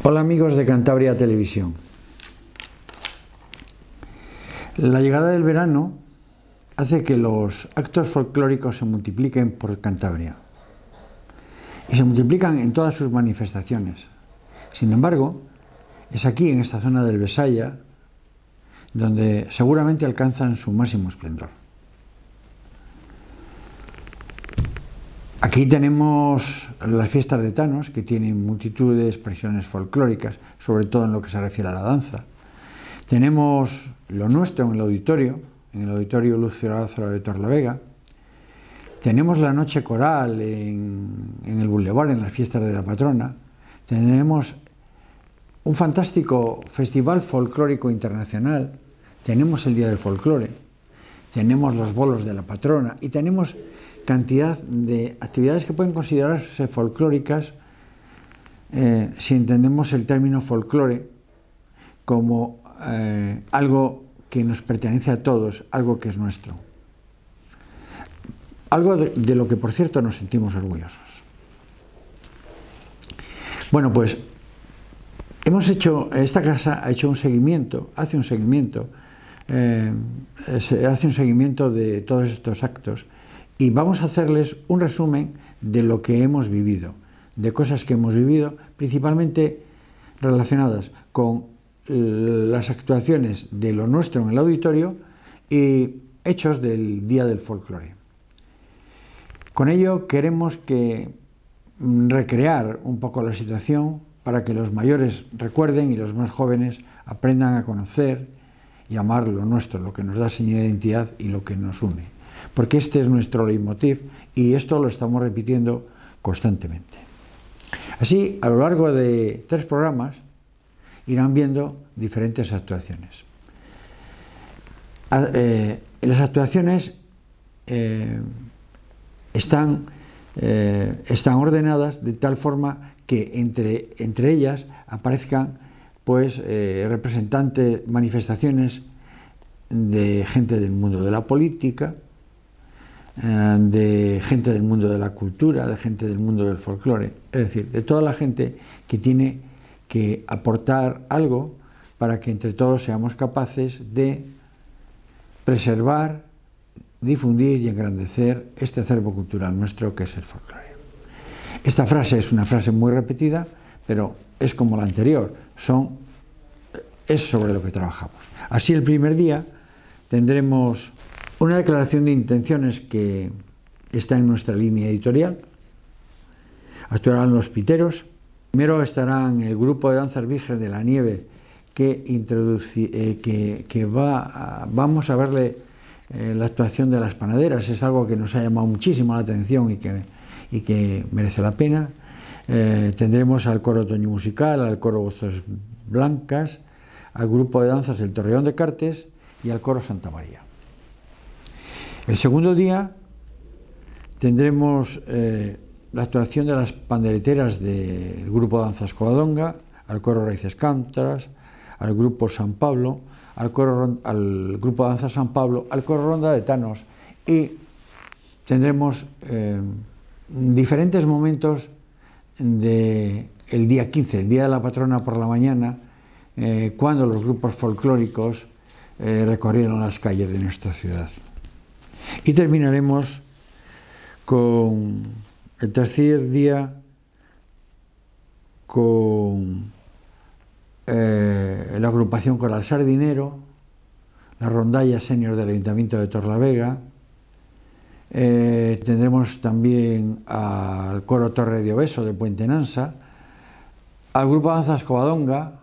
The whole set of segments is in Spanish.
Hola amigos de Cantabria Televisión. La llegada del verano hace que los actos folclóricos se multipliquen por Cantabria y se multiplican en todas sus manifestaciones. Sin embargo, es aquí, en esta zona del Besaya, donde seguramente alcanzan su máximo esplendor. Aquí tenemos las fiestas de Tanos, que tienen multitud de expresiones folclóricas, sobre todo en lo que se refiere a la danza. Tenemos lo nuestro en el auditorio Lucio Lázaro de Torlavega. Tenemos la noche coral en el Boulevard, en las fiestas de la patrona. Tenemos un fantástico festival folclórico internacional. Tenemos el Día del Folclore. Tenemos los bolos de la patrona y tenemos cantidad de actividades que pueden considerarse folclóricas si entendemos el término folclore como algo que nos pertenece a todos, algo que es nuestro. Algo de lo que, por cierto, nos sentimos orgullosos. Bueno, pues esta casa ha hecho un seguimiento, hace un seguimiento de todos estos actos. Y vamos a hacerles un resumen de lo que hemos vivido, de cosas que hemos vivido, principalmente relacionadas con las actuaciones de lo nuestro en el auditorio y hechos del Día del Folclore. Con ello queremos recrear un poco la situación para que los mayores recuerden y los más jóvenes aprendan a conocer y amar lo nuestro, lo que nos da seña de identidad y lo que nos une. Porque este es nuestro leitmotiv y esto lo estamos repitiendo constantemente. Así, a lo largo de 3 programas, irán viendo diferentes actuaciones. Las actuaciones están ordenadas de tal forma que entre ellas aparezcan representantes, manifestaciones de gente del mundo de la política, de gente del mundo de la cultura, de gente del mundo del folclore, es decir, de toda la gente que tiene que aportar algo para que entre todos seamos capaces de preservar, difundir y engrandecer este acervo cultural nuestro que es el folclore. Esta frase es una frase muy repetida, pero es como la anterior, es sobre lo que trabajamos. Así, el primer día tendremos una declaración de intenciones que está en nuestra línea editorial. Actuarán los piteros. Primero estarán el grupo de danzas Virgen de la Nieve vamos a verle la actuación de las panaderas. Es algo que nos ha llamado muchísimo la atención y que merece la pena. Tendremos al coro Otoño Musical, al coro Voces Blancas, al grupo de danzas El Torreón de Cartes y al coro Santa María. El segundo día tendremos la actuación de las pandereteras del grupo Danzas Covadonga, al coro Raíces Cántaras, al grupo San Pablo, al grupo Danzas San Pablo, al coro Ronda de Tanos, y tendremos diferentes momentos del día 15, el Día de la Patrona por la mañana, cuando los grupos folclóricos recorrieron las calles de nuestra ciudad. Y terminaremos con el tercer día con la agrupación Coral Sardinero, la rondalla senior del Ayuntamiento de Torlavega. Tendremos también al coro Torre de Obeso de Puente Nansa, al grupo Danzas Covadonga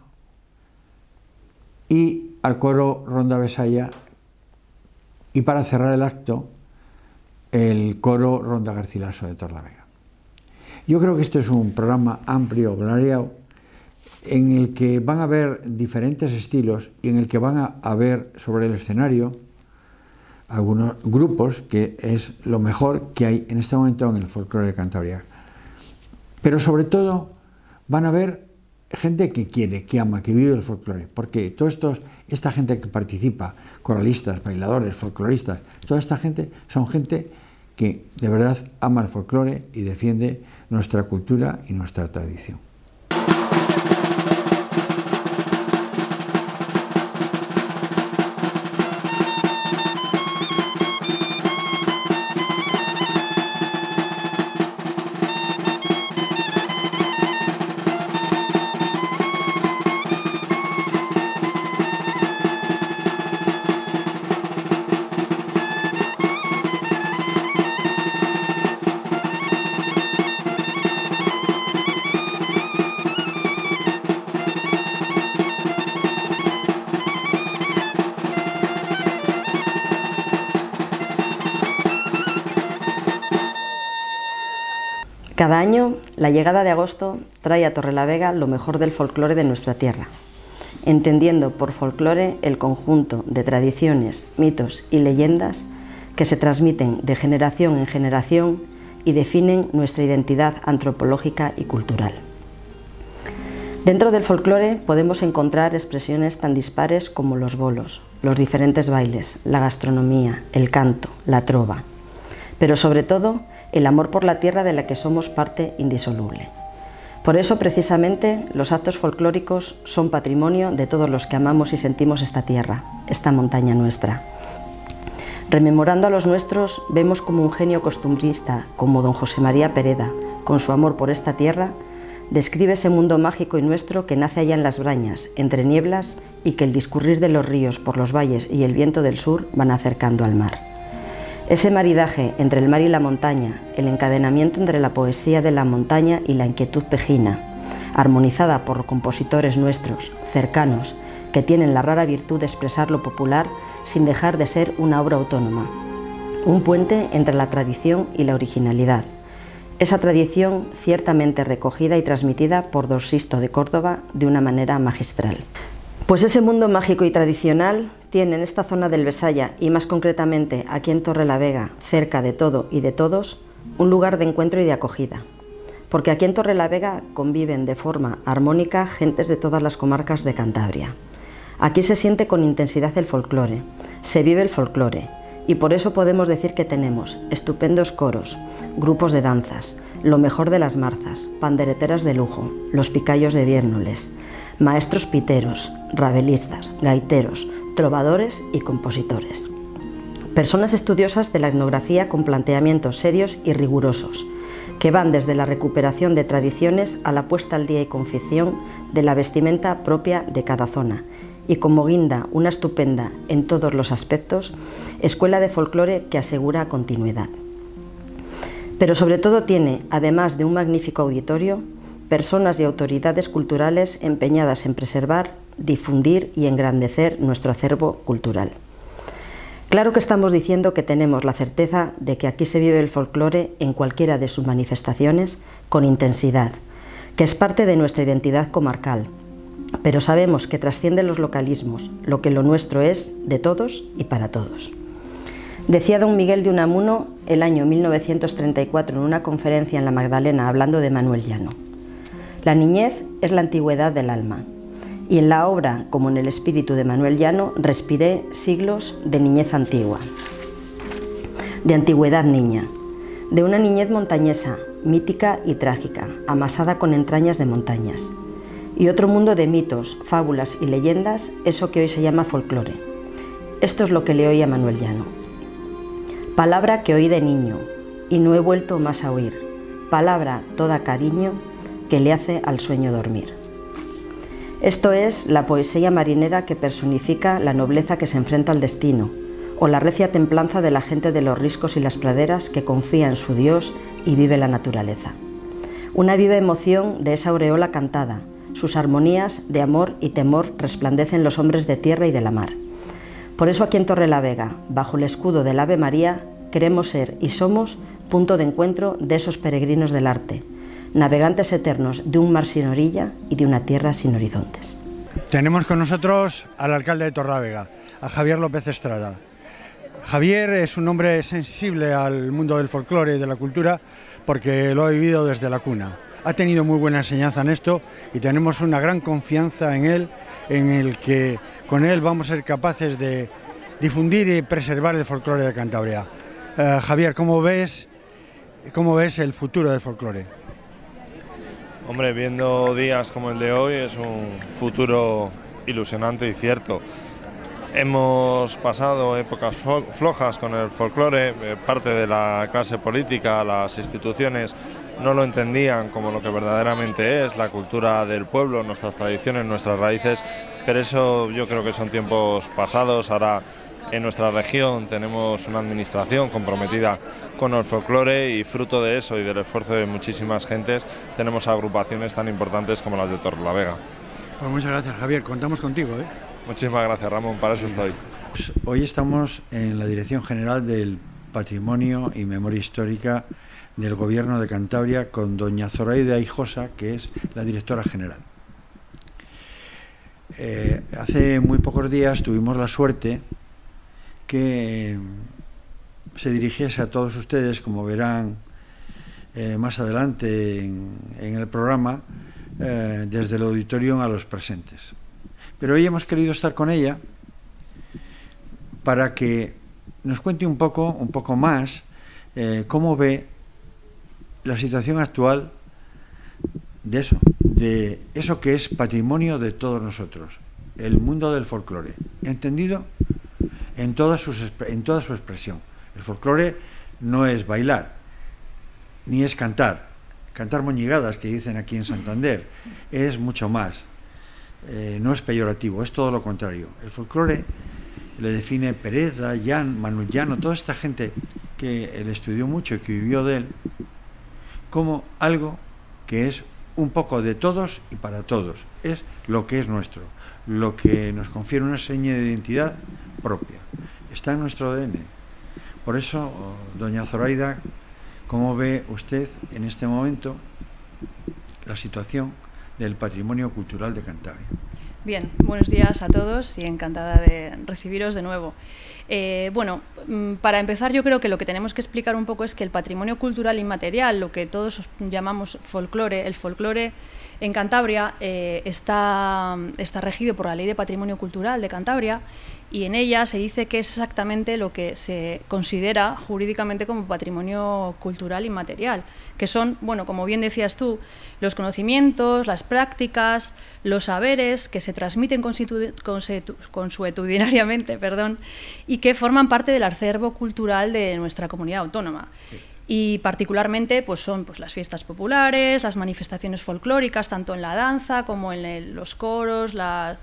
y al coro Ronda Besaya. Y para cerrar el acto, el coro Ronda Garcilaso de Torlavega. Yo creo que esto es un programa amplio, variado, en el que van a haber diferentes estilos y en el que van a ver sobre el escenario algunos grupos, que es lo mejor que hay en este momento en el folclore de Cantabria. Pero sobre todo van a ver gente que quiere, que ama, que vive el folclore, porque esta gente que participa, coralistas, bailadores, folcloristas, toda esta gente son gente que de verdad ama el folclore y defiende nuestra cultura y nuestra tradición. Cada año, la llegada de agosto trae a Torrelavega lo mejor del folclore de nuestra tierra, entendiendo por folclore el conjunto de tradiciones, mitos y leyendas que se transmiten de generación en generación y definen nuestra identidad antropológica y cultural. Dentro del folclore podemos encontrar expresiones tan dispares como los bolos, los diferentes bailes, la gastronomía, el canto, la trova, pero sobre todo el amor por la tierra de la que somos parte indisoluble. Por eso, precisamente, los actos folclóricos son patrimonio de todos los que amamos y sentimos esta tierra, esta montaña nuestra. Rememorando a los nuestros, vemos como un genio costumbrista, como don José María Pereda, con su amor por esta tierra, describe ese mundo mágico y nuestro que nace allá en las Brañas, entre nieblas, y que el discurrir de los ríos por los valles y el viento del sur van acercando al mar. Ese maridaje entre el mar y la montaña, el encadenamiento entre la poesía de la montaña y la inquietud pejina, armonizada por compositores nuestros, cercanos, que tienen la rara virtud de expresar lo popular sin dejar de ser una obra autónoma, un puente entre la tradición y la originalidad. Esa tradición ciertamente recogida y transmitida por don Sisto de Córdoba de una manera magistral. Pues ese mundo mágico y tradicional tiene en esta zona del Besaya, y más concretamente aquí en Torrelavega, cerca de todo y de todos, un lugar de encuentro y de acogida. Porque aquí en Torrelavega conviven de forma armónica gentes de todas las comarcas de Cantabria. Aquí se siente con intensidad el folclore, se vive el folclore, y por eso podemos decir que tenemos estupendos coros, grupos de danzas, lo mejor de las marzas, pandereteras de lujo, los picayos de Viérnoles, maestros piteros, rabelistas, gaiteros, trovadores y compositores. Personas estudiosas de la etnografía con planteamientos serios y rigurosos, que van desde la recuperación de tradiciones a la puesta al día y confección de la vestimenta propia de cada zona, y como guinda una estupenda, en todos los aspectos, escuela de folclore que asegura continuidad. Pero sobre todo tiene, además de un magnífico auditorio, personas y autoridades culturales empeñadas en preservar, difundir y engrandecer nuestro acervo cultural. Claro que estamos diciendo que tenemos la certeza de que aquí se vive el folclore en cualquiera de sus manifestaciones con intensidad, que es parte de nuestra identidad comarcal, pero sabemos que trasciende los localismos, lo que lo nuestro es de todos y para todos. Decía don Miguel de Unamuno el año 1934 en una conferencia en La Magdalena hablando de Manuel Llano: la niñez es la antigüedad del alma, y en la obra, como en el espíritu de Manuel Llano, respiré siglos de niñez antigua, de antigüedad niña, de una niñez montañesa, mítica y trágica, amasada con entrañas de montañas, y otro mundo de mitos, fábulas y leyendas, eso que hoy se llama folclore. Esto es lo que le oí a Manuel Llano: palabra que oí de niño, y no he vuelto más a oír, palabra toda cariño, que le hace al sueño dormir. Esto es la poesía marinera que personifica la nobleza que se enfrenta al destino, o la recia templanza de la gente de los riscos y las praderas que confía en su Dios y vive la naturaleza. Una viva emoción de esa aureola cantada, sus armonías de amor y temor resplandecen los hombres de tierra y de la mar. Por eso aquí en Torrelavega, bajo el escudo del Ave María, queremos ser y somos punto de encuentro de esos peregrinos del arte, navegantes eternos de un mar sin orilla y de una tierra sin horizontes. Tenemos con nosotros al alcalde de Torrelavega, a Javier López Estrada. Javier es un hombre sensible al mundo del folclore y de la cultura porque lo ha vivido desde la cuna. Ha tenido muy buena enseñanza en esto y tenemos una gran confianza en él, en el que con él vamos a ser capaces de difundir y preservar el folclore de Cantabria. Javier, ¿cómo ves el futuro del folclore? Hombre, viendo días como el de hoy es un futuro ilusionante y cierto. Hemos pasado épocas flojas con el folclore, parte de la clase política, las instituciones no lo entendían como lo que verdaderamente es la cultura del pueblo, nuestras tradiciones, nuestras raíces, pero eso yo creo que son tiempos pasados. Ahora en nuestra región tenemos una administración comprometida con el folclore y fruto de eso y del esfuerzo de muchísimas gentes tenemos agrupaciones tan importantes como las de Torrelavega. Pues muchas gracias, Javier, contamos contigo, ¿eh? Muchísimas gracias, Ramón, para eso estoy. Pues hoy estamos en la Dirección General del Patrimonio y Memoria Histórica del Gobierno de Cantabria con doña Zoraida Hinojosa, que es la directora general. Hace muy pocos días tuvimos la suerte que se dirigiese a todos ustedes, como verán más adelante en el programa, desde el auditorio a los presentes. Pero hoy hemos querido estar con ella para que nos cuente un poco más cómo ve la situación actual de eso que es patrimonio de todos nosotros, el mundo del folclore, entendido en toda su expresión. El folclore no es bailar, ni es cantar moñigadas, que dicen aquí en Santander, es mucho más. No es peyorativo, es todo lo contrario. El folclore le define Pereda, Manuel Llano, toda esta gente que él estudió mucho y que vivió de él, como algo que es un poco de todos y para todos. Es lo que es nuestro, lo que nos confiere una seña de identidad propia. Está en nuestro ADN. Por eso, doña Zoraida, ¿cómo ve usted en este momento la situación del patrimonio cultural de Cantabria? Bien, buenos días a todos y encantada de recibiros de nuevo. Bueno, para empezar yo creo que lo que tenemos que explicar un poco es que el patrimonio cultural inmaterial, lo que todos llamamos folclore, el folclore en Cantabria está regido por la Ley de Patrimonio Cultural de Cantabria y en ella se dice que es exactamente lo que se considera jurídicamente como patrimonio cultural inmaterial, que son, bueno, como bien decías tú, los conocimientos, las prácticas, los saberes que se transmiten consuetudinariamente, y que forman parte del acervo cultural de nuestra comunidad autónoma. Y particularmente pues son las fiestas populares, las manifestaciones folclóricas, tanto en la danza como en los coros,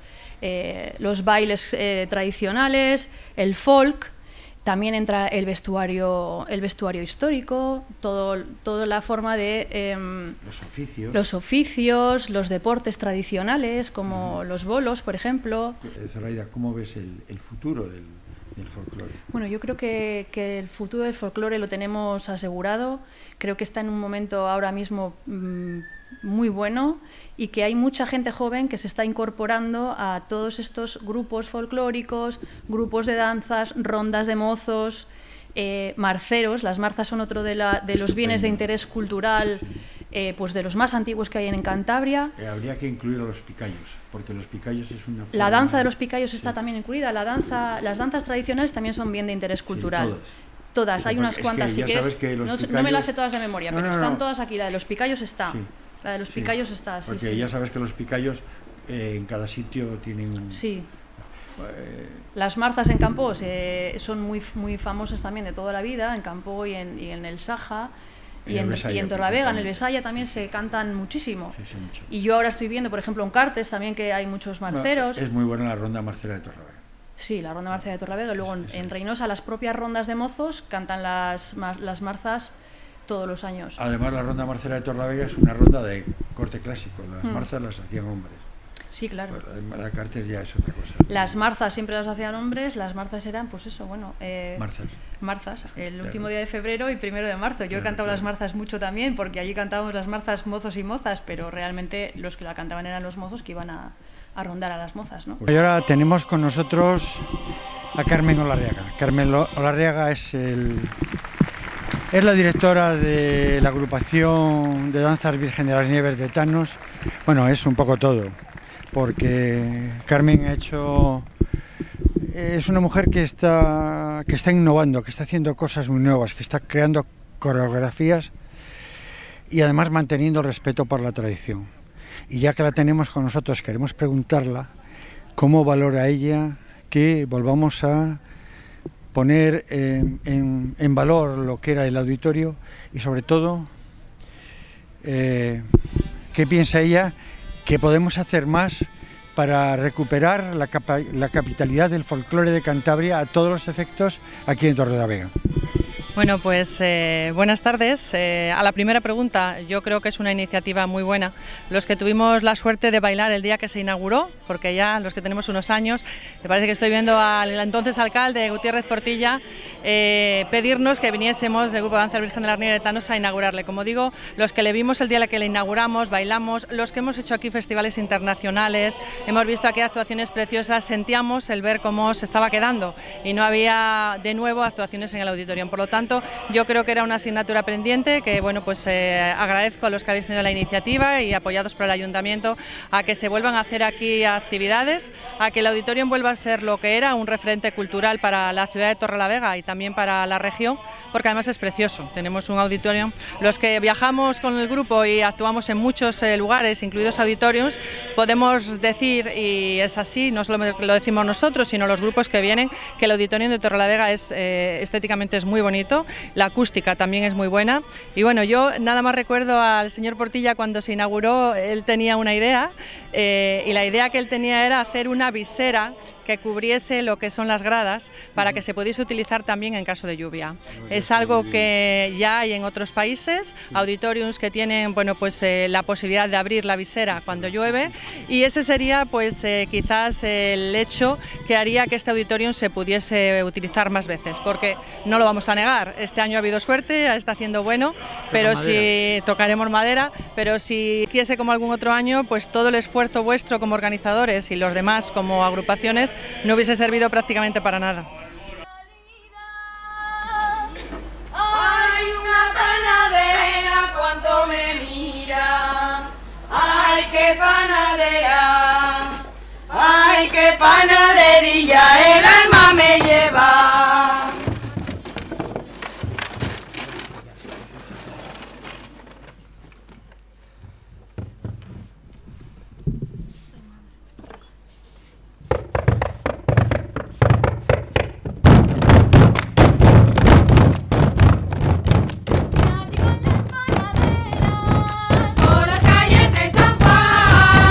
los bailes tradicionales, el folk. También entra el vestuario histórico, toda la forma de los oficios, los deportes tradicionales, como los bolos, por ejemplo. Zoraida, ¿cómo ves el futuro del folclore? Bueno, yo creo que el futuro del folclore lo tenemos asegurado. Creo que está en un momento ahora mismo muy bueno y que hay mucha gente joven que se está incorporando a todos estos grupos folclóricos, grupos de danzas, rondas de mozos, marceros. Las marzas son otro de los bienes de interés cultural, pues de los más antiguos que hay en Cantabria. Habría que incluir a los picayos, porque los picayos es una forma... La danza de los picayos está también incluida. Las danzas tradicionales también son bien de interés cultural. Sí, todas, hay unas cuantas, si quieres. No me las sé todas de memoria, pero están todas aquí. La de los picayos está. Sí. La de los picayos está, sí. Porque ya sabes que los picayos en cada sitio tienen un... Sí. Las marzas en Campo son muy famosas también de toda la vida, en Campo y en el Saja. Y en Torrelavega, en el Besaya también se cantan muchísimo. Sí, mucho. Y yo ahora estoy viendo, por ejemplo, en Cartes también que hay muchos marceros. Es muy buena la ronda marcera de Torrelavega. Sí, la ronda marcera de Torrelavega. Luego en Reynosa las propias rondas de mozos cantan las marzas todos los años. Además, la ronda marcera de Torrelavega es una ronda de corte clásico. Las marzas las hacían hombres. Sí, claro. Pues la Cartes ya es otra cosa. Las marzas siempre las hacían hombres, las marzas eran, pues eso, bueno... Marzas, el último día de febrero y 1 de marzo. Yo he cantado las marzas mucho también, porque allí cantábamos las marzas mozos y mozas, pero realmente los que la cantaban eran los mozos que iban a rondar a las mozas, ¿no? Y ahora tenemos con nosotros a Carmen Olarriaga. Carmen Olarriaga es la directora de la agrupación de danzas Virgen de las Nieves de Tanos. Bueno, es un poco todo, porque Carmen es una mujer que está innovando, que está haciendo cosas muy nuevas, que está creando coreografías y además manteniendo el respeto por la tradición. Y ya que la tenemos con nosotros, queremos preguntarla cómo valora ella que volvamos a poner en valor lo que era el auditorio y sobre todo qué piensa ella que podemos hacer más para recuperar la capitalidad del folclore de Cantabria a todos los efectos aquí en Torrelavega. Bueno, pues buenas tardes. A la primera pregunta, yo creo que es una iniciativa muy buena. Los que tuvimos la suerte de bailar el día que se inauguró, porque ya los que tenemos unos años, me parece que estoy viendo al entonces alcalde Gutiérrez Portilla pedirnos que viniésemos del Grupo de Danza Virgen de las Nigretanos a inaugurarle. Como digo, los que le vimos el día que le inauguramos, bailamos, los que hemos hecho aquí festivales internacionales, hemos visto aquí actuaciones preciosas, sentíamos el ver cómo se estaba quedando y no había de nuevo actuaciones en el auditorio. Por lo tanto, yo creo que era una asignatura pendiente que, bueno, pues agradezco a los que habéis tenido la iniciativa y apoyados por el Ayuntamiento a que se vuelvan a hacer aquí actividades, a que el auditorio vuelva a ser lo que era, un referente cultural para la ciudad de Torrelavega y también para la región, porque además es precioso. Tenemos un auditorio, los que viajamos con el grupo y actuamos en muchos lugares, incluidos auditorios, podemos decir, y es así, no solo lo decimos nosotros, sino los grupos que vienen, que el auditorio de Torrelavega es estéticamente es muy bonito. La acústica también es muy buena y bueno, yo nada más recuerdo al señor Portilla cuando se inauguró, él tenía una idea y la idea que él tenía era hacer una visera que cubriese lo que son las gradas para que se pudiese utilizar también en caso de lluvia. Es algo que ya hay en otros países, auditoriums que tienen, bueno, pues la posibilidad de abrir la visera cuando llueve y ese sería pues quizás el hecho que haría que este auditorium se pudiese utilizar más veces, porque no lo vamos a negar, este año ha habido suerte, está haciendo bueno, pero si tocaremos madera, pero si hiciese como algún otro año, pues todo el esfuerzo vuestro como organizadores y los demás como agrupaciones no hubiese servido prácticamente para nada. Hay una panadera cuando me mira, ay qué panadera, ay qué panaderilla el alma me lleva. Por las calles de San Juan.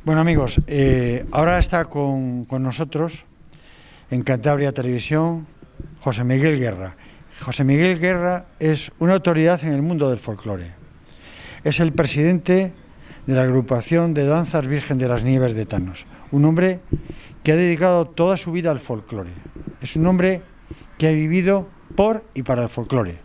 Bueno, amigos, ahora está con nosotros en Cantabria Televisión José Miguel Guerra. José Miguel Guerra es una autoridad en el mundo del folclore. Es el presidente de la agrupación de danzas Virgen de las Nieves de Tanos. Un hombre que ha dedicado toda su vida al folclore. Es un hombre que ha vivido por y para el folclore.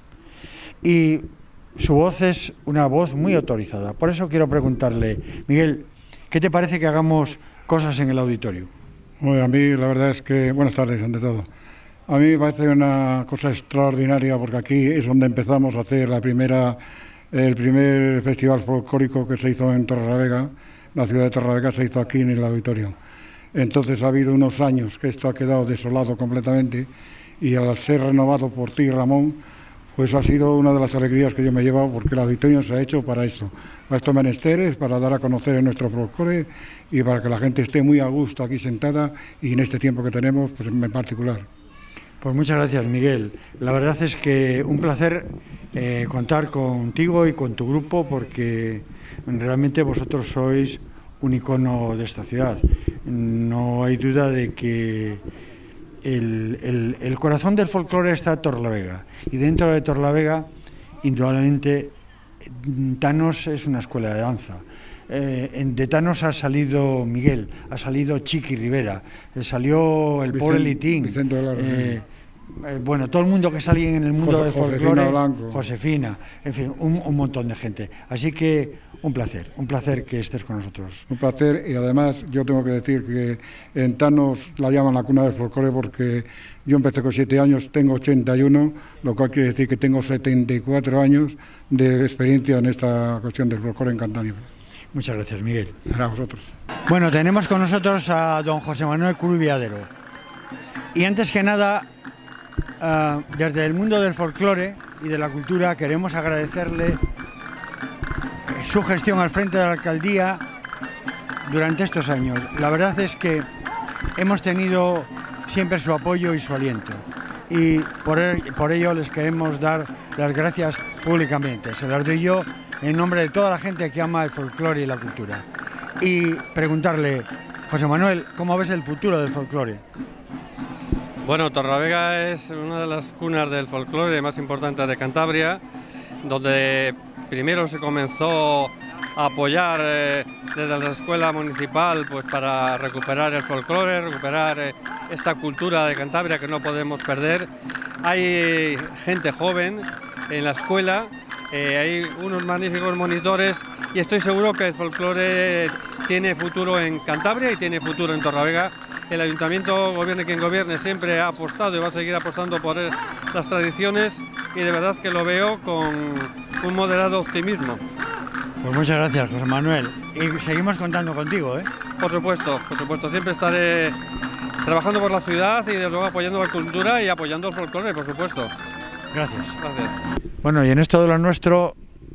Y su voz es una voz muy autorizada. Por eso quiero preguntarle, Miguel, ¿qué te parece que hagamos cosas en el auditorio? Bueno, a mí la verdad es que, buenas tardes ante todo, a mí me parece una cosa extraordinaria porque aquí es donde empezamos a hacer el primer festival folclórico que se hizo en Torrelavega, la ciudad de Torrelavega se hizo aquí en el auditorio. Entonces ha habido unos años que esto ha quedado desolado completamente y al ser renovado por ti, Ramón, pues ha sido una de las alegrías que yo me he llevado porque el auditorio se ha hecho para esto, para estos menesteres, para dar a conocer nuestro folclore y para que la gente esté muy a gusto aquí sentada y en este tiempo que tenemos, pues en particular. Pues muchas gracias, Miguel. La verdad es que un placer contar contigo y con tu grupo porque realmente vosotros sois un icono de esta ciudad. No hay duda de que el corazón del folclore está en Torrelavega y dentro de Torrelavega, indudablemente, Tanos es una escuela de danza. De Tanos ha salido Miguel, ha salido Chiqui Rivera, salió el pobre Litín, bueno, todo el mundo que salía en el mundo del folclore, Josefina, en fin, un montón de gente. Así que un placer que estés con nosotros. Un placer y además yo tengo que decir que en Tanos la llaman la cuna del folclore porque yo empecé con 7 años, tengo 81, lo cual quiere decir que tengo 74 años de experiencia en esta cuestión del folclore en Cantabria. Muchas gracias, Miguel. A vosotros. Bueno, tenemos con nosotros a don José Manuel Curubiadero. Y antes que nada, desde el mundo del folclore y de la cultura queremos agradecerle su gestión al frente de la alcaldía durante estos años. La verdad es que hemos tenido siempre su apoyo y su aliento. Y por ello les queremos dar las gracias públicamente. Se las doy yo en nombre de toda la gente que ama el folclore y la cultura. Y preguntarle, José Manuel, ¿cómo ves el futuro del folclore? Bueno, Torrelavega es una de las cunas del folclore más importantes de Cantabria, donde primero se comenzó a apoyar desde la escuela municipal pues para recuperar el folclore, recuperar esta cultura de Cantabria que no podemos perder. Hay gente joven en la escuela, hay unos magníficos monitores y estoy seguro que el folclore tiene futuro en Cantabria y tiene futuro en Torrelavega. El ayuntamiento, gobierne quien gobierne, siempre ha apostado y va a seguir apostando por las tradiciones y de verdad que lo veo con un moderado optimismo. Pues muchas gracias, José Manuel. Y seguimos contando contigo, ¿eh? Por supuesto, siempre estaré trabajando por la ciudad y desde luego apoyando la cultura y apoyando el folclore, por supuesto. Gracias. Gracias. Bueno, y en esto de lo nuestro,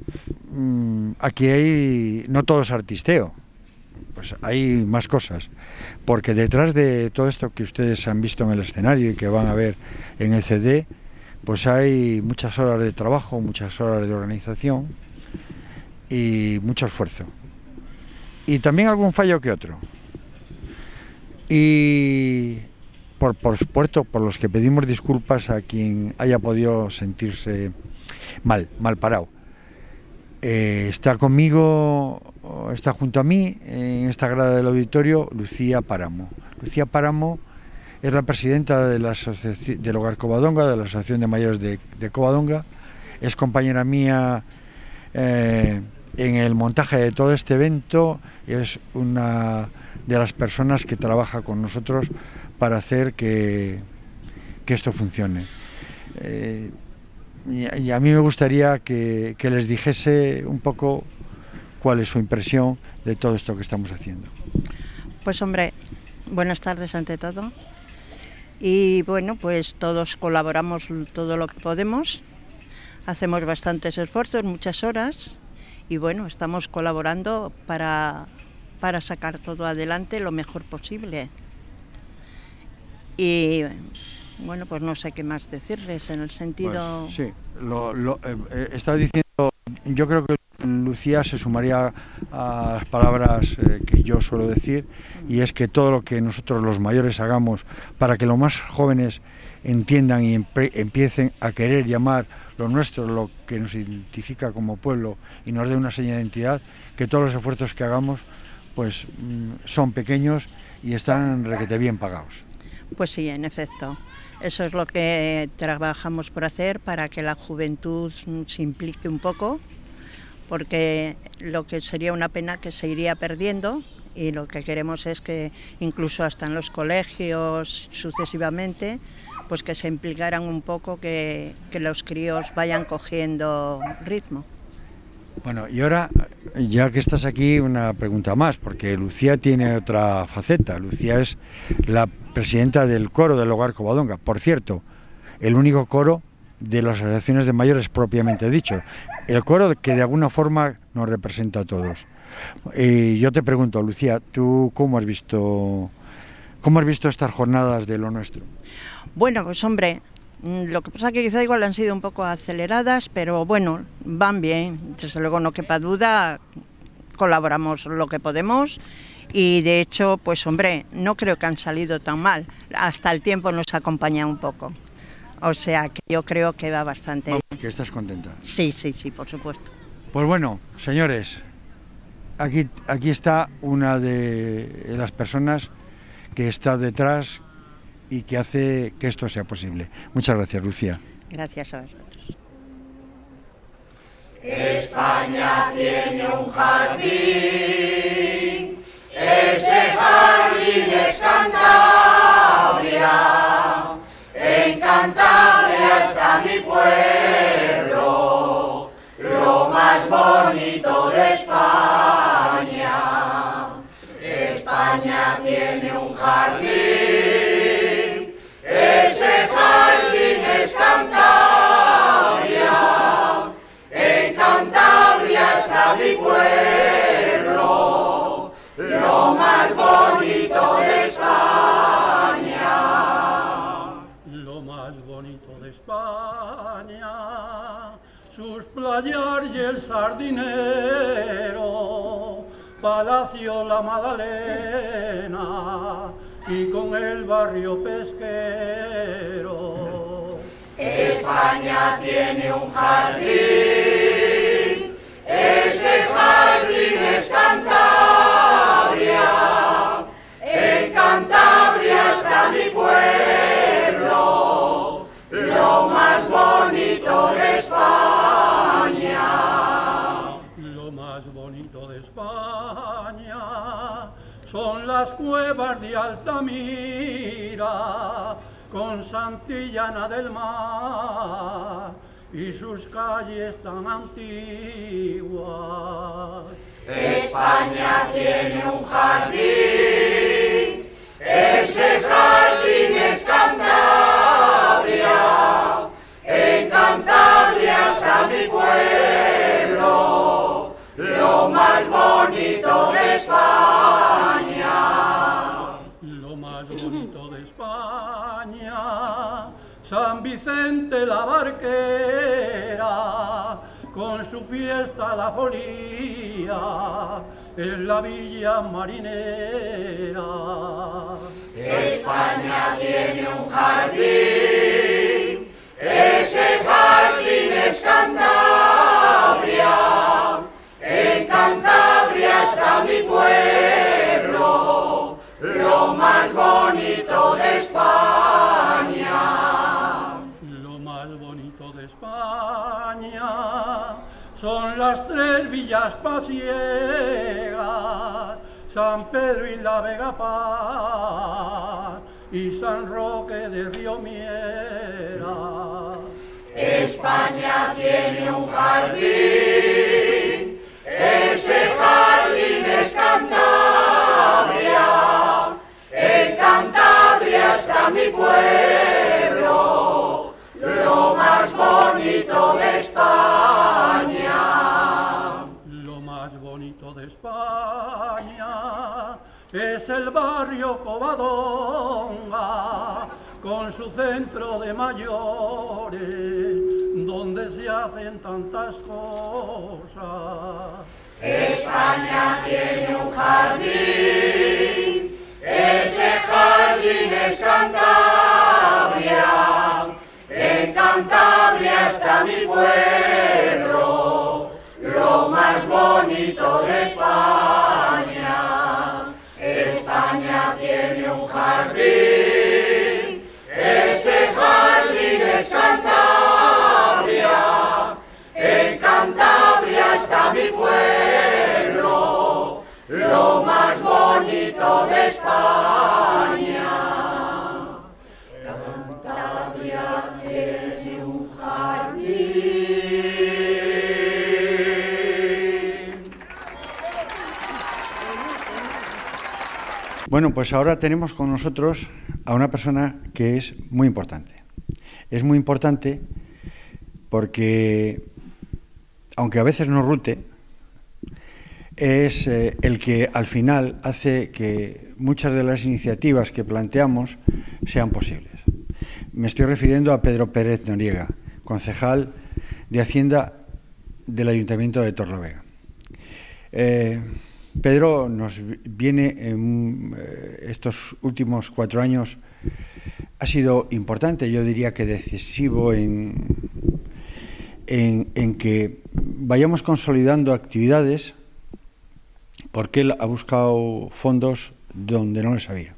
aquí hay, no todo es artisteo, pues hay más cosas, porque detrás de todo esto que ustedes han visto en el escenario y que van a ver en el CD, pues hay muchas horas de trabajo, muchas horas de organización y mucho esfuerzo. Y también algún fallo que otro. Y por supuesto, por los que pedimos disculpas a quien haya podido sentirse mal parado. Está conmigo, está junto a mí, en esta grada del auditorio, Lucía Páramo. Lucía Páramo es la presidenta de la del Hogar Covadonga, de la Asociación de Mayores de Covadonga. Es compañera mía en el montaje de todo este evento. Es una de las personas que trabaja con nosotros para hacer que esto funcione. Y a mí me gustaría que les dijese un poco cuál es su impresión de todo esto que estamos haciendo. Pues hombre, buenas tardes ante todo. Y bueno, pues todos colaboramos todo lo que podemos, hacemos bastantes esfuerzos, muchas horas, y bueno, estamos colaborando para sacar todo adelante lo mejor posible. Y bueno, pues no sé qué más decirles en el sentido... Pues, sí, estaba diciendo, yo creo que Lucía se sumaría a las palabras que yo suelo decir, y es que todo lo que nosotros los mayores hagamos para que los más jóvenes entiendan y empiecen a querer llamar lo nuestro, lo que nos identifica como pueblo y nos dé una seña de identidad, que todos los esfuerzos que hagamos pues son pequeños y están requete bien pagados. Pues sí, en efecto. Eso es lo que trabajamos por hacer, para que la juventud se implique un poco, porque lo que sería una pena que se iría perdiendo, y lo que queremos es que incluso hasta en los colegios sucesivamente, pues que se implicaran un poco, que los críos vayan cogiendo ritmo. Bueno, y ahora, ya que estás aquí, una pregunta más, porque Lucía tiene otra faceta. Lucía es la presidenta del coro del Hogar Covadonga. Por cierto, el único coro de las asociaciones de mayores propiamente dicho. El coro que de alguna forma nos representa a todos. Y yo te pregunto, Lucía, ¿tú cómo has visto estas jornadas de lo nuestro? Bueno, pues hombre, lo que pasa que quizá igual han sido un poco aceleradas, pero bueno, van bien. Desde luego, no quepa duda, colaboramos lo que podemos. Y de hecho, pues hombre, no creo que han salido tan mal. Hasta el tiempo nos acompaña un poco. O sea, que yo creo que va bastante bien. ¿Que estás contenta? Sí, por supuesto. Pues bueno, señores, aquí está una de las personas que está detrás y que hace que esto sea posible. Muchas gracias, Lucía. Gracias a vosotros. España tiene un jardín, ese jardín es Cantabria, en Cantabria está mi pueblo, lo más bonito de España. España tiene un jardín, ese jardín es Cantabria, en Cantabria está mi pueblo, lo más bonito de España. Lo más bonito de España, sus playas y el sardinero, Palacio La Magdalena y con el barrio pesquero. España tiene un jardín, ese jardín es Cantabria, en Cantabria está mi pueblo, lo más bonito de España. Lo más bonito de España son las cuevas de Altamira, con Santillana del Mar y sus calles tan antiguas. España tiene un jardín, ese jardín es Cantabria, en Cantabria está mi pueblo, lo más bonito de España. Lo más bonito de España, San Vicente la Barquera, con su fiesta la folía, en la villa marinera. España tiene un jardín, ese jardín es Cantabria, en Cantabria está mi pueblo, lo más bonito de España. Lo más bonito de España son las tres villas pasiegas, San Pedro y la Vega Paz y San Roque de Río Miera. España tiene un jardín, ese jardín es Cantabria, en Cantabria está mi pueblo, lo más bonito de España. Lo más bonito de España es el barrio Covadonga, con su centro de mayores, donde se hacen tantas cosas. España tiene un jardín, ese jardín es Cantabria. En Cantabria está mi pueblo, lo más bonito de España. España tiene un jardín, ese jardín es Cantabria. En Cantabria está mi pueblo, lo más bonito de España. Cantabria tiene un jardín. Bueno, pues ahora tenemos con nosotros a una persona que es muy importante. Es muy importante porque, aunque a veces no rute, es el que al final hace que muchas de las iniciativas que planteamos sean posibles. Me estoy refiriendo a Pedro Pérez Noriega, concejal de Hacienda del Ayuntamiento de Torrelavega. Pedro nos viene en estos últimos 4 años, ha sido importante, yo diría que decisivo en que vayamos consolidando actividades, porque él ha buscado fondos donde no les había.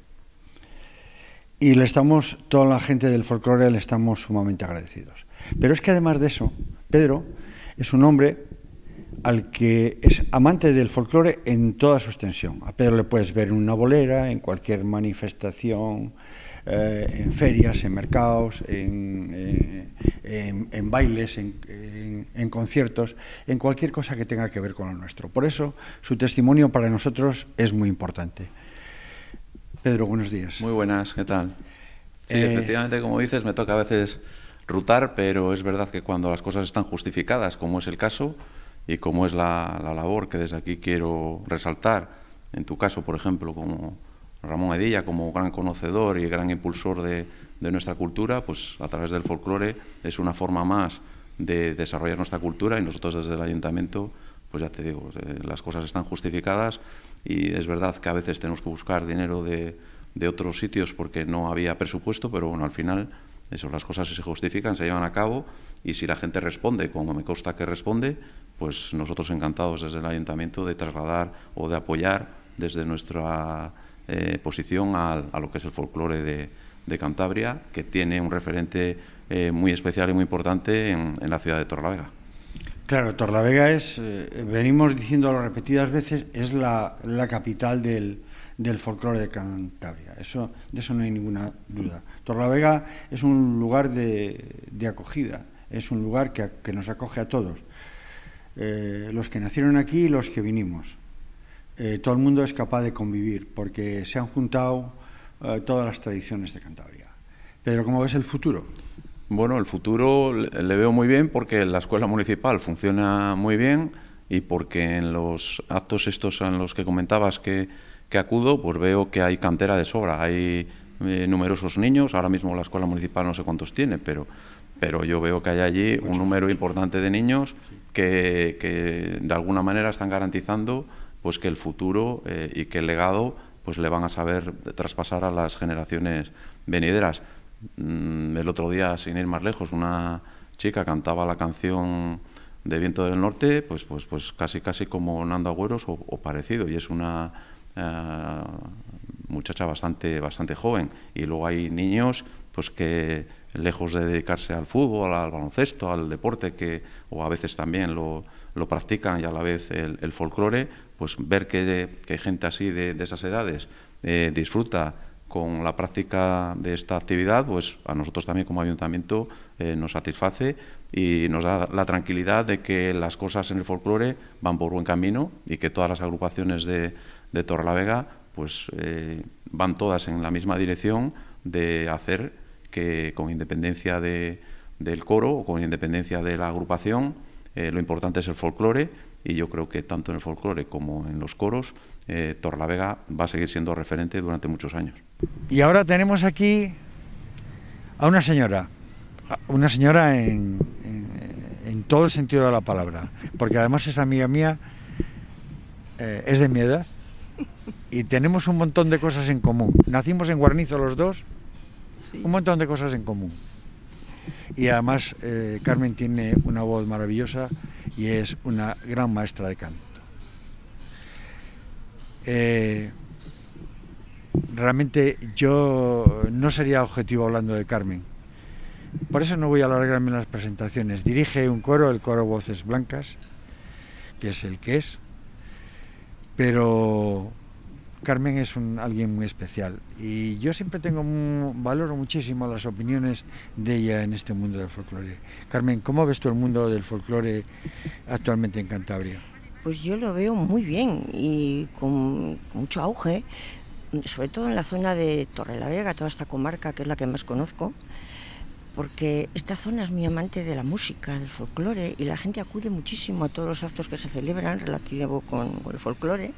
Y toda la gente del folclore le estamos sumamente agradecidos. Pero es que además de eso, Pedro es un hombre al que es amante del folclore en toda su extensión. A Pedro le puedes ver en una bolera, en cualquier manifestación, en ferias, en mercados, en bailes, en conciertos, en cualquier cosa que tenga que ver con lo nuestro. Por eso su testimonio para nosotros es muy importante. Pedro, buenos días. Muy buenas, ¿qué tal? Sí, efectivamente, como dices, me toca a veces rutar, pero es verdad que cuando las cosas están justificadas, como es el caso, y como es la labor que desde aquí quiero resaltar, en tu caso, por ejemplo, como Ramón Edilla, como gran conocedor y gran impulsor de nuestra cultura, pues a través del folclore es una forma más de desarrollar nuestra cultura, y nosotros desde el Ayuntamiento, pues ya te digo, las cosas están justificadas, y es verdad que a veces tenemos que buscar dinero de otros sitios porque no había presupuesto, pero bueno, al final eso, las cosas se justifican, se llevan a cabo, y si la gente responde, como me consta que responde, pues nosotros encantados desde el Ayuntamiento de trasladar o de apoyar desde nuestra posición a lo que es el folclore de Cantabria, que tiene un referente muy especial y muy importante en la ciudad de Torrelavega. Claro, Torrelavega es, venimos diciéndolo repetidas veces, es la capital del folclore de Cantabria. De eso no hay ninguna duda. Torrelavega es un lugar de acogida, es un lugar que nos acoge a todos. Los que nacieron aquí y los que vinimos. Todo el mundo es capaz de convivir porque se han juntado todas las tradiciones de Cantabria. Pedro, ¿cómo ves el futuro? Bueno, el futuro le veo muy bien porque la escuela municipal funciona muy bien, y porque en los actos estos en los que comentabas que acudo, pues veo que hay cantera de sobra, hay numerosos niños. Ahora mismo la escuela municipal no sé cuántos tiene, pero yo veo que hay allí un número importante de niños que de alguna manera están garantizando pues que el futuro y que el legado pues le van a saber traspasar a las generaciones venideras. El otro día, sin ir más lejos, una chica cantaba la canción de Viento del Norte, pues casi como Nando Agüeros o parecido, y es una muchacha bastante joven. Y luego hay niños pues que, lejos de dedicarse al fútbol, al baloncesto, al deporte, o a veces también lo practican, y a la vez el folclore, pues ver que hay gente así de esas edades disfruta con la práctica de esta actividad, pues a nosotros también como Ayuntamiento nos satisface y nos da la tranquilidad de que las cosas en el folclore van por buen camino, y que todas las agrupaciones de Torrelavega pues van todas en la misma dirección de hacer que, con independencia del coro o con independencia de la agrupación, lo importante es el folclore, y yo creo que tanto en el folclore como en los coros Torrelavega va a seguir siendo referente durante muchos años. Y ahora tenemos aquí a una señora en todo el sentido de la palabra, porque además esa amiga mía es de mi edad y tenemos un montón de cosas en común. Nacimos en Guarnizo los dos, sí. Un montón de cosas en común. Y además Carmen tiene una voz maravillosa y es una gran maestra de canto. Realmente yo no sería objetivo hablando de Carmen, por eso no voy a alargarme en las presentaciones. Dirige un coro, el coro Voces Blancas, que es el que es, pero Carmen es alguien muy especial y yo siempre valoro muchísimo las opiniones de ella en este mundo del folclore. Carmen, ¿cómo ves tú el mundo del folclore actualmente en Cantabria? Pues yo lo veo muy bien y con mucho auge, sobre todo en la zona de Torrelavega, toda esta comarca que es la que más conozco, porque esta zona es muy amante de la música, del folclore, y la gente acude muchísimo a todos los actos que se celebran relativos con el folclore,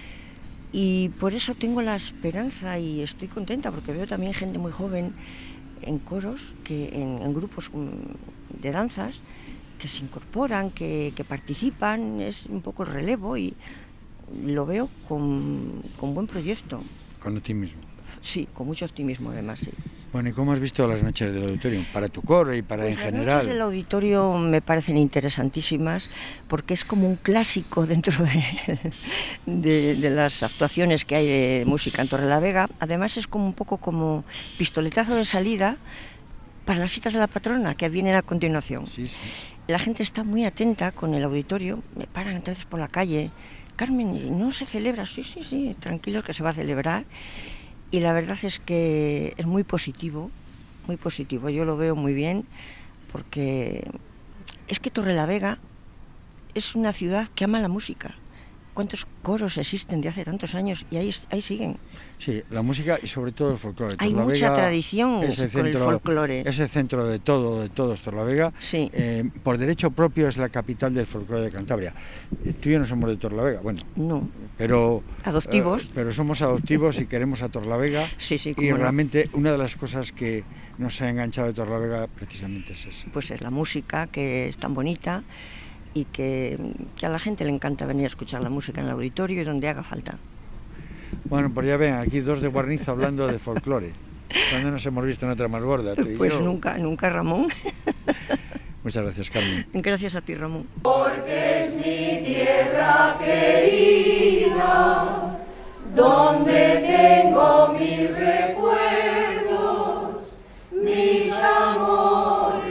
y por eso tengo la esperanza y estoy contenta, porque veo también gente muy joven en coros, en grupos de danzas, que se incorporan, que participan, es un poco el relevo y lo veo con buen proyecto. Con optimismo. Sí, con mucho optimismo además, sí. Bueno, ¿y cómo has visto las noches del auditorio? Para tu coro y para en general. Las noches del auditorio me parecen interesantísimas porque es como un clásico dentro de las actuaciones que hay de música en Torrelavega. Además es como un poco como pistoletazo de salida para las fiestas de la patrona que vienen a continuación. Sí, sí. La gente está muy atenta con el auditorio, me paran entonces por la calle. Carmen, ¿no se celebra? Sí, sí, sí, tranquilos que se va a celebrar. Y la verdad es que es muy positivo, yo lo veo muy bien, porque es que Torrelavega es una ciudad que ama la música. ¿Cuántos coros existen de hace tantos años? Y ahí siguen. Sí, la música y sobre todo el folclore. Hay mucha tradición con el folclore. Es el centro de todos. Torrelavega, sí. Por derecho propio es la capital del folclore de Cantabria. Tú y yo no somos de Torrelavega, bueno. No. Pero adoptivos. Pero somos adoptivos y queremos a Torrelavega. Sí, sí. Y realmente una de las cosas que nos ha enganchado de Torrelavega precisamente es esa. Pues es la música, que es tan bonita y que a la gente le encanta venir a escuchar la música en el auditorio y donde haga falta. Bueno, pues ya ven, aquí dos de Guarnizo hablando de folclore. ¿Cuándo nos hemos visto en otra más gorda? Pues nunca, Ramón. Muchas gracias, Carmen. Gracias a ti, Ramón. Porque es mi tierra querida, donde tengo mis recuerdos, mis amores,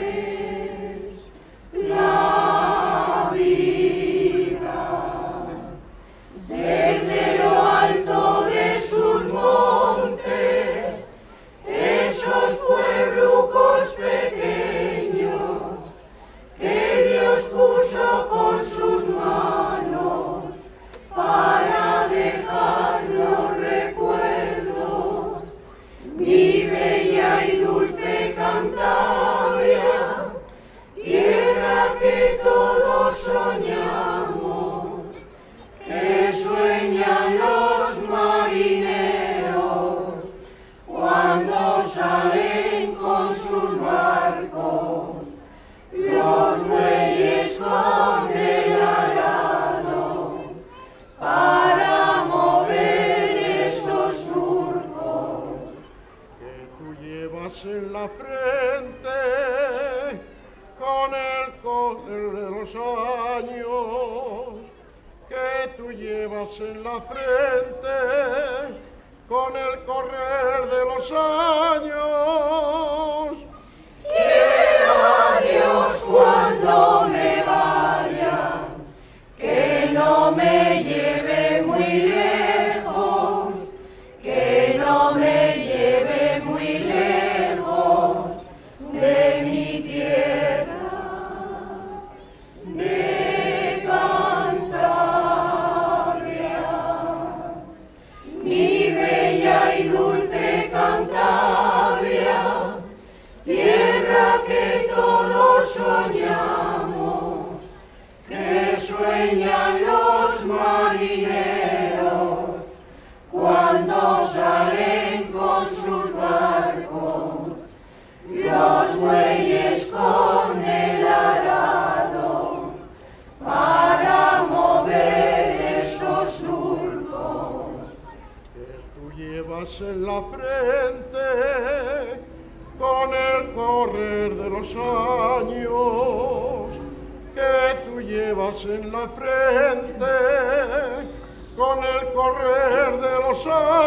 la vida. Desde lo alto de sus montes, esos pueblucos pequeños que Dios puso con sus manos para dejar los recuerdos. Mi bella y dulce Cantabria, tierra que todos soñamos, que sueñan los marineros cuando salen con sus barcos, los bueyes con el arado para mover esos surcos que tú llevas en la frente con el correr de los años, que tú llevas en la frente con el correr de los años. Quiera Dios cuando me vaya, que no me lleve muy lejos, que no me lleve muy lejos de mi tierra, de Cantabria, mi bella y dulce Cantabria, tierra que todos soñamos, que sueñan los marineros cuando salen con sus barcos, los bueyes con el arado llevas en la frente con el correr de los años, que tú llevas en la frente con el correr de los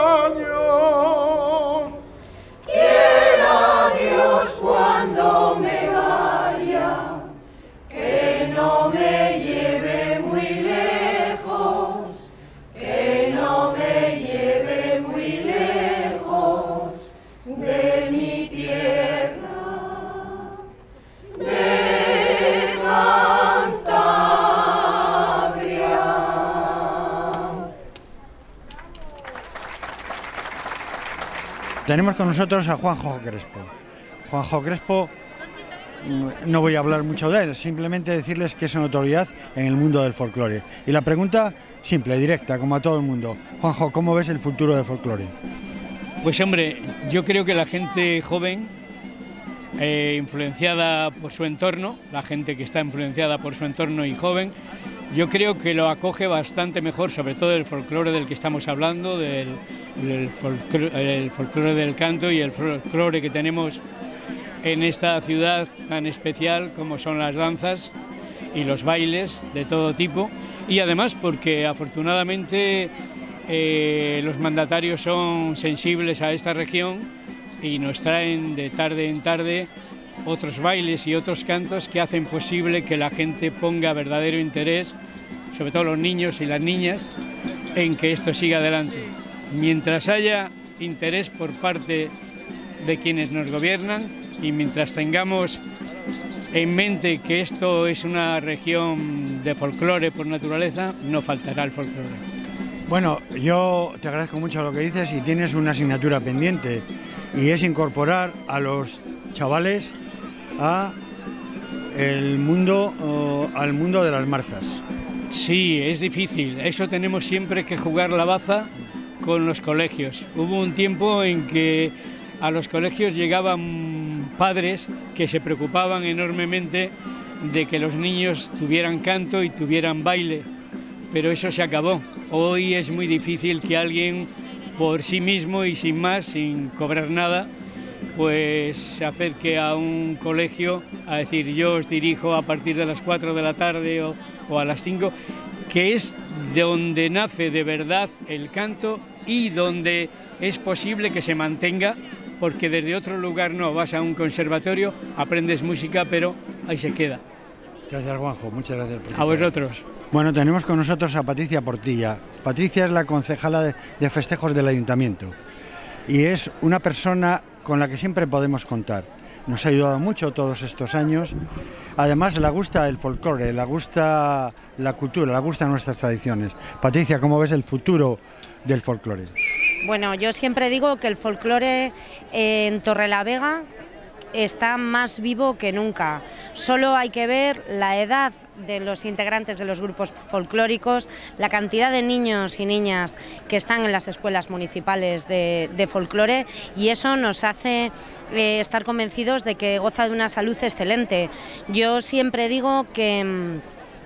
años. Quiera Dios cuando me vaya, que no me lleve muy lejos, que no me lleve muy lejos de mi tierra, de Cantabria. Tenemos con nosotros a Juanjo Crespo. Juanjo Crespo, no voy a hablar mucho de él, simplemente decirles que es una autoridad en el mundo del folclore. Y la pregunta simple, directa, como a todo el mundo. Juanjo, ¿cómo ves el futuro del folclore? Pues hombre, yo creo que la gente joven, influenciada por su entorno, la gente que está influenciada por su entorno y joven, yo creo que lo acoge bastante mejor, sobre todo el folclore del que estamos hablando, el folclore del canto y el folclore que tenemos en esta ciudad tan especial como son las danzas y los bailes de todo tipo, y además porque afortunadamente los mandatarios son sensibles a esta región y nos traen de tarde en tarde otros bailes y otros cantos que hacen posible que la gente ponga verdadero interés, sobre todo los niños y las niñas, en que esto siga adelante. Mientras haya interés por parte de quienes nos gobiernan y mientras tengamos en mente que esto es una región de folclore por naturaleza, no faltará el folclore. Bueno, yo te agradezco mucho lo que dices y tienes una asignatura pendiente y es incorporar a los chavales al mundo de las marzas. Sí, es difícil, eso tenemos siempre que jugar la baza con los colegios. Hubo un tiempo en que a los colegios llegaban padres que se preocupaban enormemente de que los niños tuvieran canto y tuvieran baile, pero eso se acabó. Hoy es muy difícil que alguien por sí mismo y sin más, sin cobrar nada, pues se acerque a un colegio a decir yo os dirijo a partir de las 4 de la tarde o a las 5, que es donde nace de verdad el canto y donde es posible que se mantenga, porque desde otro lugar no, vas a un conservatorio, aprendes música, pero ahí se queda. Gracias, Juanjo, muchas gracias. A vosotros. Bueno, tenemos con nosotros a Patricia Portilla. Patricia es la concejala de festejos del ayuntamiento y es una persona con la que siempre podemos contar. Nos ha ayudado mucho todos estos años. Además, le gusta el folclore, le gusta la cultura, le gustan nuestras tradiciones. Patricia, ¿cómo ves el futuro del folclore? Bueno, yo siempre digo que el folclore en Torrelavega está más vivo que nunca. Solo hay que ver la edad de los integrantes de los grupos folclóricos, la cantidad de niños y niñas que están en las escuelas municipales de folclore, y eso nos hace estar convencidos de que goza de una salud excelente. Yo siempre digo que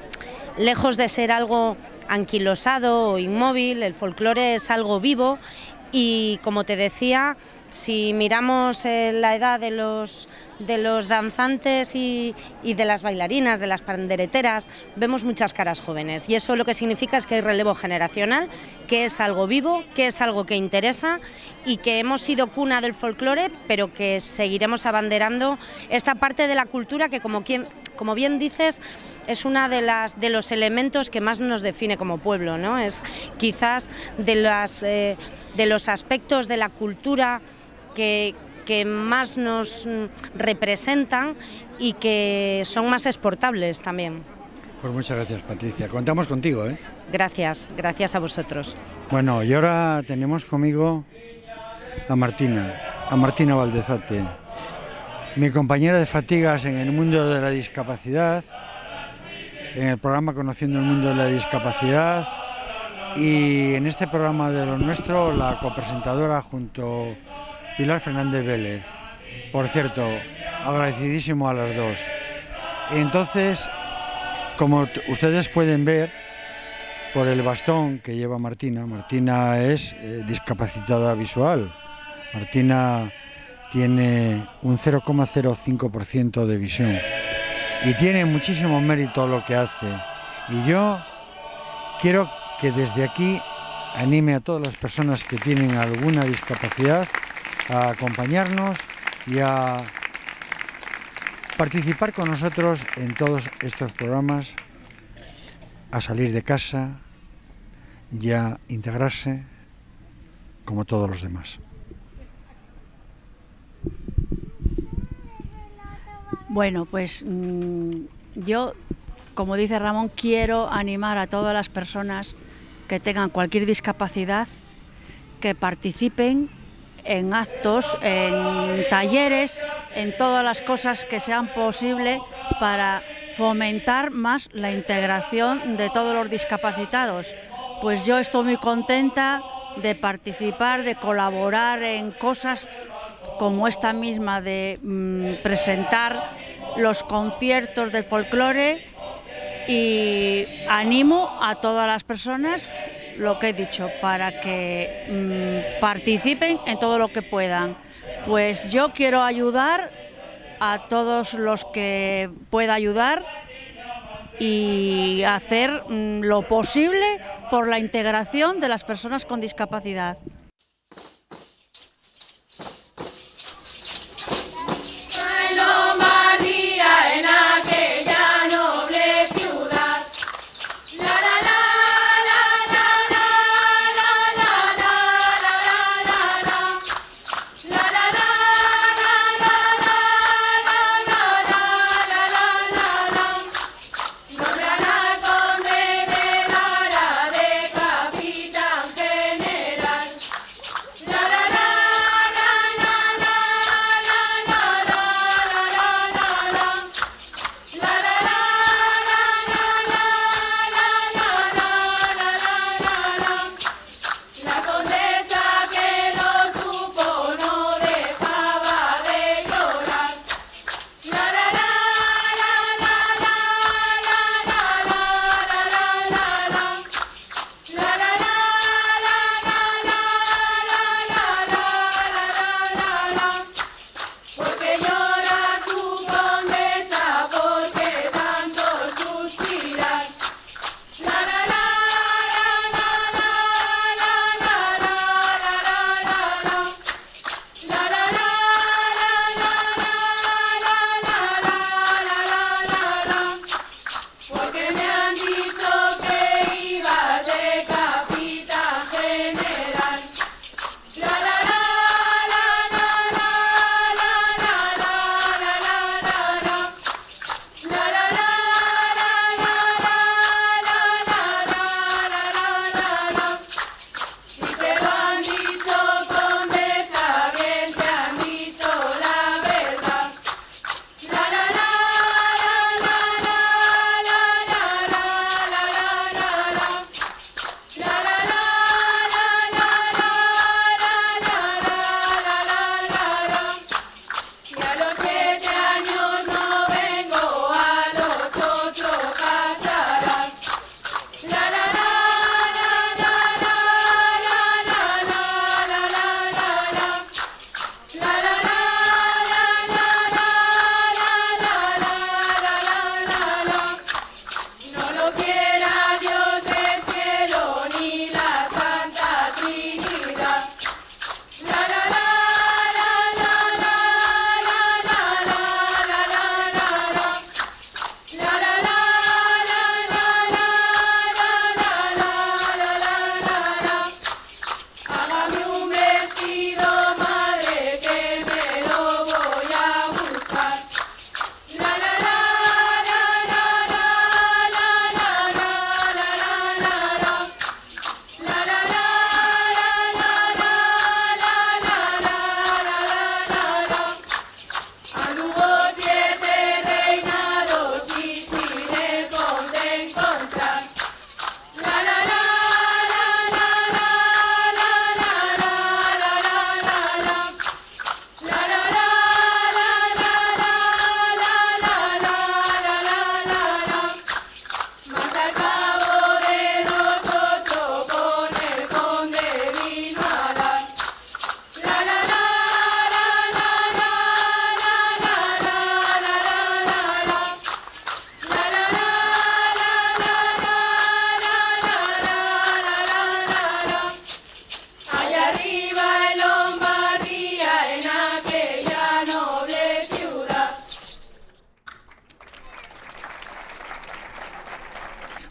lejos de ser algo anquilosado o inmóvil, el folclore es algo vivo y, como te decía, si miramos la edad de los danzantes y de las bailarinas, de las pandereteras, vemos muchas caras jóvenes, y eso lo que significa es que hay relevo generacional, que es algo vivo, que es algo que interesa y que hemos sido cuna del folclore, pero que seguiremos abanderando esta parte de la cultura que, como bien dices, es una de los elementos que más nos define como pueblo, ¿no? Es quizás de los aspectos de la cultura que más nos representan y que son más exportables también. Pues muchas gracias, Patricia. Contamos contigo, ¿eh? Gracias, gracias a vosotros. Bueno, y ahora tenemos conmigo a Martina Valdezate, mi compañera de fatigas en el mundo de la discapacidad, en el programa Conociendo el Mundo de la Discapacidad, y en este programa de Lo Nuestro, la copresentadora junto a Pilar Fernández Vélez. Por cierto, agradecidísimo a las dos. Entonces, como ustedes pueden ver, por el bastón que lleva Martina. Martina es discapacitada visual. Martina tiene un 0,05% de visión y tiene muchísimo mérito lo que hace. Y yo quiero que desde aquí anime a todas las personas que tienen alguna discapacidad a acompañarnos y a participar con nosotros en todos estos programas, a salir de casa y a integrarse como todos los demás. Bueno, pues yo, como dice Ramón, quiero animar a todas las personas que tengan cualquier discapacidad que participen en actos, en talleres, en todas las cosas que sean posibles para fomentar más la integración de todos los discapacitados. Pues yo estoy muy contenta de participar, de colaborar en cosas como esta misma, de presentar los conciertos del folclore, y animo a todas las personas, lo que he dicho, para que participen en todo lo que puedan. Pues yo quiero ayudar a todos los que pueda ayudar y hacer lo posible por la integración de las personas con discapacidad.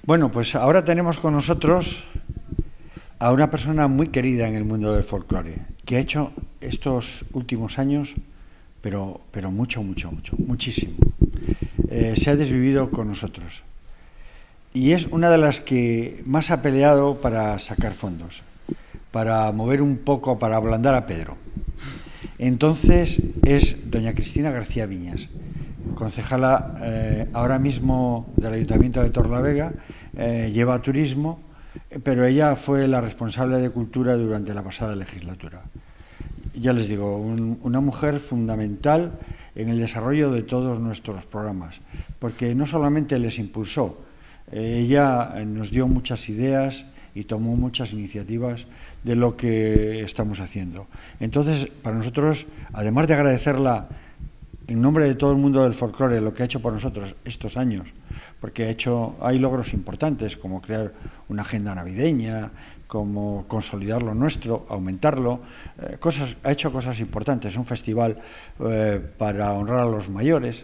Bueno, pues ahora tenemos con nosotros a una persona muy querida en el mundo del folclore, que ha hecho estos últimos años, pero muchísimo. Se ha desvivido con nosotros. Y es una de las que más ha peleado para sacar fondos, para mover un poco, para ablandar a Pedro. Entonces es doña Cristina García Viñas, concejala ahora mismo del Ayuntamiento de Torrelavega, lleva turismo, pero ella fue la responsable de Cultura durante la pasada legislatura. Ya les digo, una mujer fundamental en el desarrollo de todos nuestros programas, porque no solamente les impulsó, ella nos dio muchas ideas y tomó muchas iniciativas de lo que estamos haciendo. Entonces, para nosotros, además de agradecerla en nombre de todo el mundo del folclore lo que ha hecho por nosotros estos años, porque hay logros importantes, como crear una agenda navideña, como consolidar lo nuestro, aumentarlo, ha hecho cosas importantes, un festival para honrar a los mayores.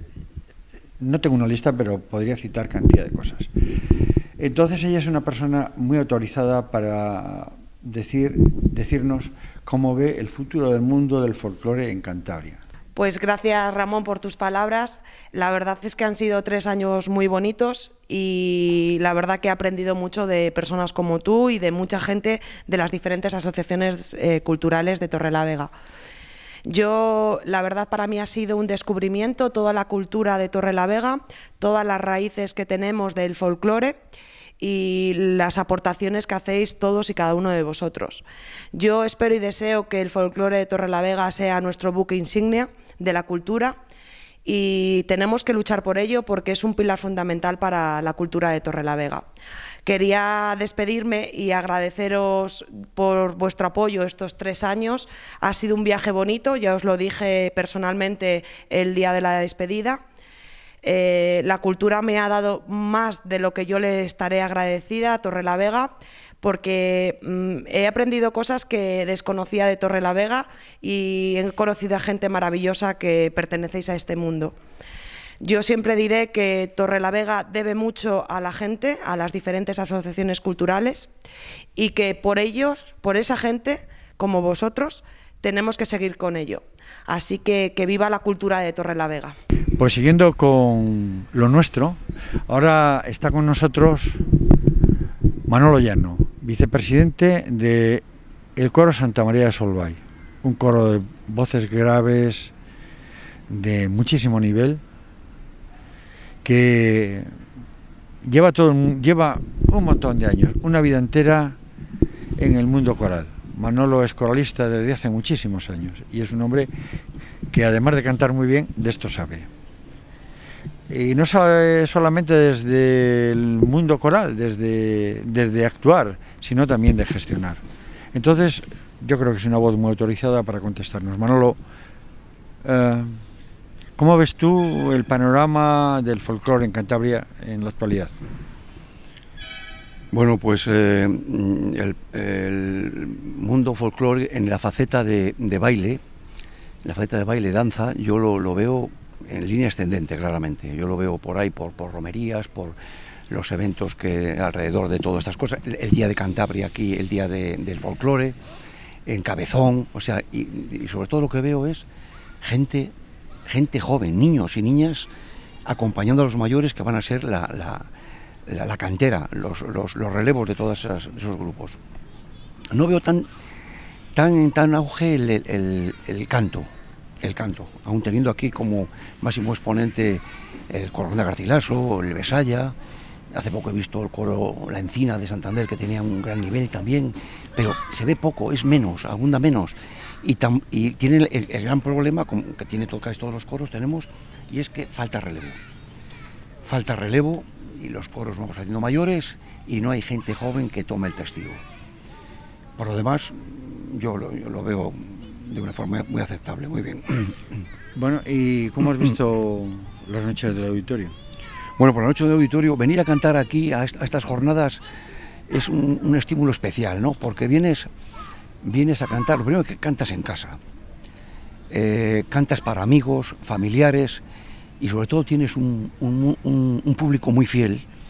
No tengo una lista, pero podría citar cantidad de cosas. Entonces ella es una persona muy autorizada para decirnos cómo ve el futuro del mundo del folclore en Cantabria. Pues gracias, Ramón, por tus palabras. La verdad es que han sido 3 años muy bonitos y la verdad que he aprendido mucho de personas como tú y de mucha gente de las diferentes asociaciones culturales de Torrelavega. La verdad, para mí ha sido un descubrimiento toda la cultura de Torrelavega, todas las raíces que tenemos del folclore y las aportaciones que hacéis todos y cada uno de vosotros. Yo espero y deseo que el folclore de Torrelavega sea nuestro buque insignia de la cultura y tenemos que luchar por ello porque es un pilar fundamental para la cultura de Torrelavega. Quería despedirme y agradeceros por vuestro apoyo estos 3 años. Ha sido un viaje bonito, ya os lo dije personalmente el día de la despedida. La cultura me ha dado más de lo que yo le estaré agradecida a Torrelavega, porque he aprendido cosas que desconocía de Torrelavega y he conocido a gente maravillosa que pertenecéis a este mundo. Yo siempre diré que Torrelavega debe mucho a la gente, a las diferentes asociaciones culturales, y que por ellos, por esa gente, como vosotros, tenemos que seguir con ello. Así que viva la cultura de Torrelavega. Pues siguiendo con lo nuestro, ahora está con nosotros Manolo Llano, vicepresidente del coro Santa María de Solvay, un coro de voces graves de muchísimo nivel, que lleva un montón de años, una vida entera en el mundo coral. Manolo es coralista desde hace muchísimos años y es un hombre que, además de cantar muy bien, de esto sabe. Y no sabe solamente desde el mundo coral, desde actuar, sino también de gestionar. Entonces, yo creo que es una voz muy autorizada para contestarnos. Manolo, ¿cómo ves tú el panorama del folclore en Cantabria en la actualidad? Bueno, pues el mundo folclore en la faceta de baile, danza, yo lo veo en línea ascendente, claramente. Yo lo veo por ahí, por romerías, por los eventos que alrededor de todas estas cosas. El Día de Cantabria aquí, el Día del Folclore, en Cabezón, o sea, y sobre todo lo que veo es gente joven, niños y niñas, acompañando a los mayores que van a ser la cantera, los relevos de todos esos grupos. No veo tan auge el canto, aún teniendo aquí como máximo exponente el coro de Garcilaso, el Besaya. Hace poco he visto el coro La Encina de Santander, que tenía un gran nivel también, pero se ve poco, es menos, abunda menos. Y tiene el gran problema que tiene casi todos los coros tenemos, y es que falta relevo. Falta relevo y los coros vamos haciendo mayores y no hay gente joven que tome el testigo. Por lo demás, yo lo veo de una forma muy aceptable, muy bien. Bueno, ¿y cómo has visto las noches del auditorio? Bueno, por la noche del auditorio, venir a cantar aquí a estas jornadas es un estímulo especial, ¿no? Porque vienes a cantar, lo primero que cantas en casa, cantas para amigos, familiares, y sobre todo tienes un público muy fiel,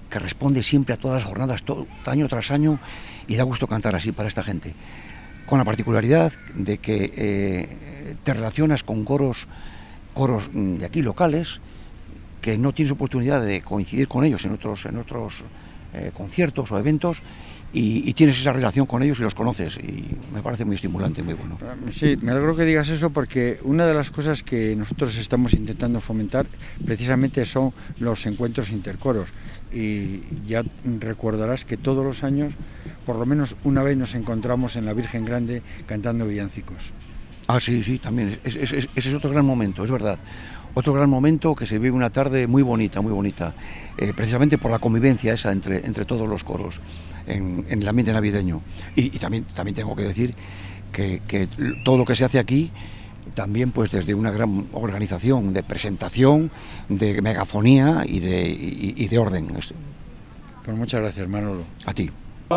que responde siempre a todas las jornadas, año tras año, y da gusto cantar así para esta gente. Con la particularidad de que te relacionas con coros de aquí locales, que no tienes oportunidad de coincidir con ellos en otros conciertos o eventos, y tienes esa relación con ellos y los conoces, y me parece muy estimulante, muy bueno. Sí, me alegro que digas eso, porque una de las cosas que nosotros estamos intentando fomentar precisamente son los encuentros intercoros, y ya recordarás que todos los años por lo menos una vez nos encontramos en la Virgen Grande cantando villancicos. Ah, sí, sí, también, ese es otro gran momento, es verdad. Otro gran momento que se vive una tarde muy bonita, precisamente por la convivencia esa entre todos los coros en el ambiente navideño. Y también tengo que decir que todo lo que se hace aquí, también pues desde una gran organización de presentación, de megafonía y de orden. Pues muchas gracias, Manolo. A ti.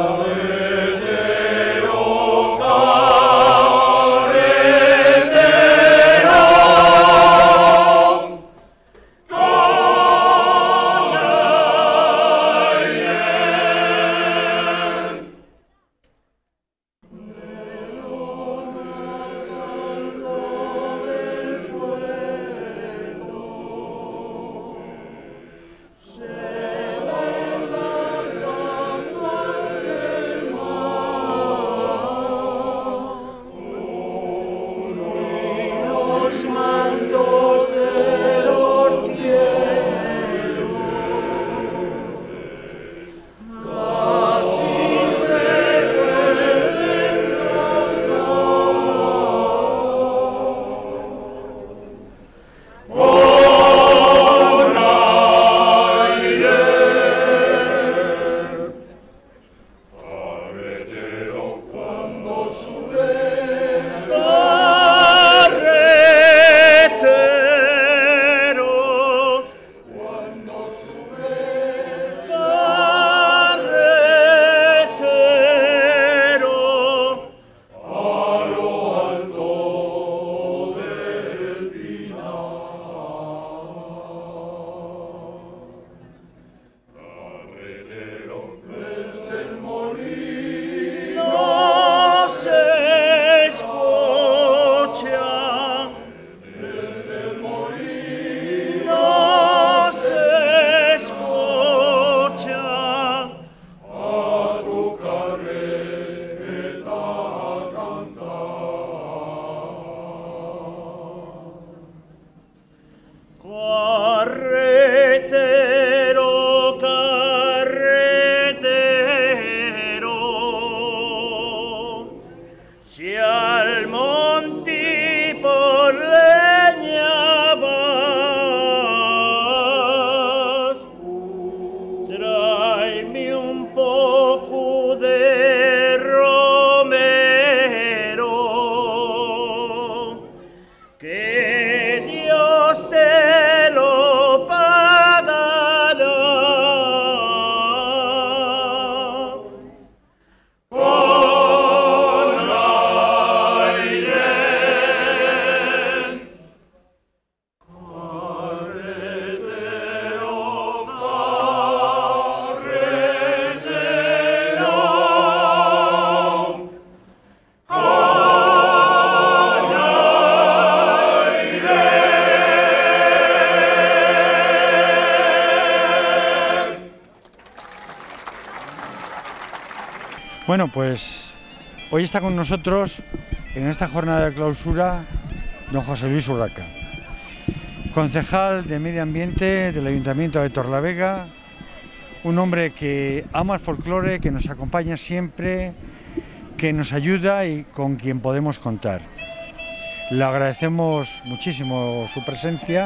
Bueno, pues hoy está con nosotros en esta jornada de clausura don José Luis Urraca, concejal de Medio Ambiente del Ayuntamiento de Torrelavega, un hombre que ama el folclore, que nos acompaña siempre, que nos ayuda y con quien podemos contar. Le agradecemos muchísimo su presencia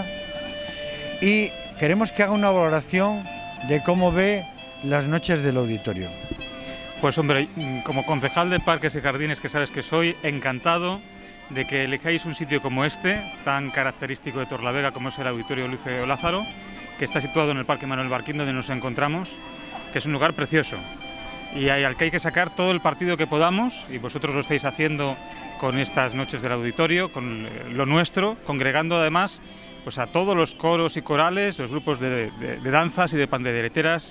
y queremos que haga una valoración de cómo ve las noches del auditorio. Pues hombre, como concejal de Parques y Jardines, que sabes que soy, encantado de que elijáis un sitio como este, tan característico de Torrelavega como es el Auditorio Luis de Lázaro, que está situado en el Parque Manuel Barquín, donde nos encontramos, que es un lugar precioso y al que hay que sacar todo el partido que podamos, y vosotros lo estáis haciendo con estas noches del auditorio, con lo nuestro, congregando además pues a todos los coros y corales, los grupos de danzas y de pandereteras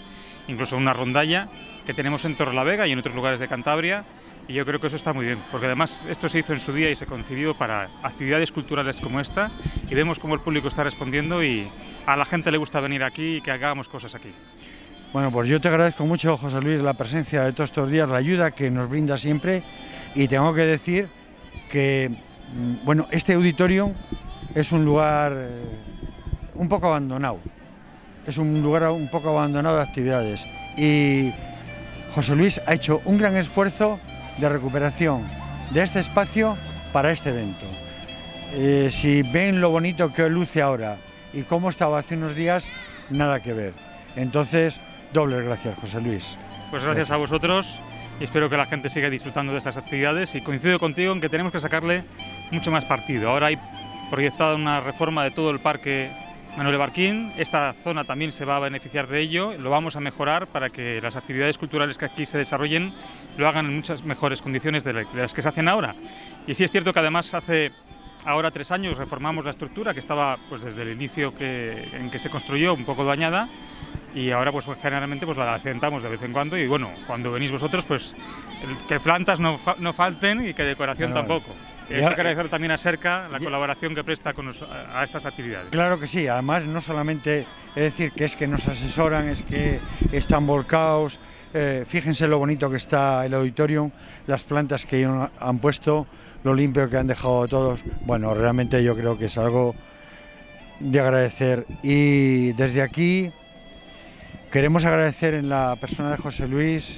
incluso una rondalla que tenemos en Torrelavega y en otros lugares de Cantabria, y yo creo que eso está muy bien, porque además esto se hizo en su día y se concibió para actividades culturales como esta, y vemos cómo el público está respondiendo y a la gente le gusta venir aquí y que hagamos cosas aquí. Bueno, pues yo te agradezco mucho, José Luis, la presencia de todos estos días, la ayuda que nos brinda siempre, y tengo que decir que, bueno, este auditorio es un lugar un poco abandonado, es un lugar un poco abandonado de actividades, y José Luis ha hecho un gran esfuerzo de recuperación de este espacio para este evento. Si ven lo bonito que luce ahora y cómo estaba hace unos días, nada que ver. Entonces, dobles gracias, José Luis. Pues gracias a vosotros y espero que la gente siga disfrutando de estas actividades, y coincido contigo en que tenemos que sacarle mucho más partido. Ahora hay proyectada una reforma de todo el parque Manuel Barquín, esta zona también se va a beneficiar de ello, lo vamos a mejorar para que las actividades culturales que aquí se desarrollen lo hagan en muchas mejores condiciones de las que se hacen ahora. Y sí es cierto que además hace ahora 3 años reformamos la estructura que estaba pues desde el inicio en que se construyó un poco dañada, y ahora pues generalmente pues la acentamos de vez en cuando, y bueno, cuando venís vosotros pues que plantas no falten y que decoración tampoco. Hay que agradecer también a Serca la colaboración que presta a estas actividades. Claro que sí, además no solamente es decir que es que nos asesoran, es que están volcados, fíjense lo bonito que está el auditorio, las plantas que han puesto, lo limpio que han dejado todos. Bueno, realmente yo creo que es algo de agradecer, y desde aquí queremos agradecer en la persona de José Luis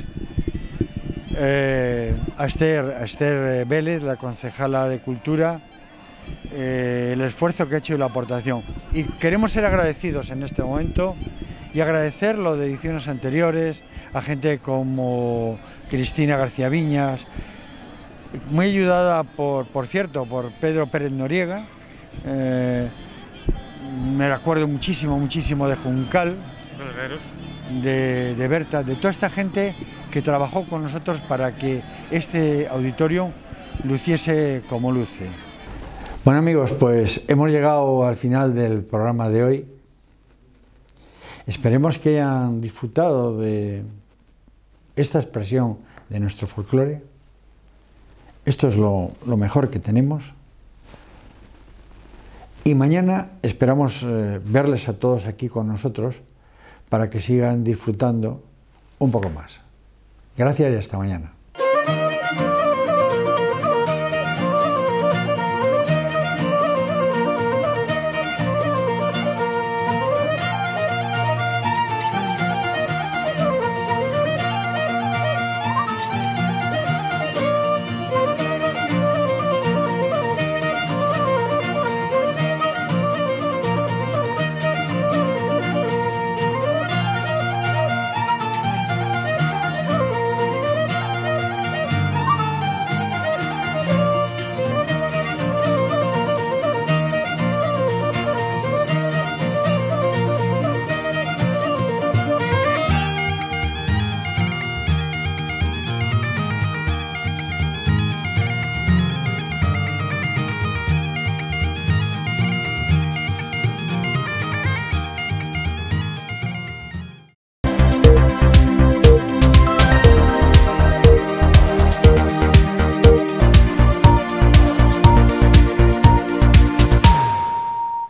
a Esther Vélez, la concejala de Cultura, el esfuerzo que ha hecho y la aportación. Y queremos ser agradecidos en este momento y agradecer lo de ediciones anteriores, a gente como Cristina García Viñas, muy ayudada por cierto, por Pedro Pérez Noriega, me acuerdo muchísimo de Juncal, de Berta, de toda esta gente que trabajó con nosotros para que este auditorio luciese como luce. Bueno amigos, pues hemos llegado al final del programa de hoy. Esperemos que hayan disfrutado de esta expresión de nuestro folclore. Esto es lo mejor que tenemos. Y mañana esperamos verles a todos aquí con nosotros para que sigan disfrutando un poco más. Gracias y hasta mañana.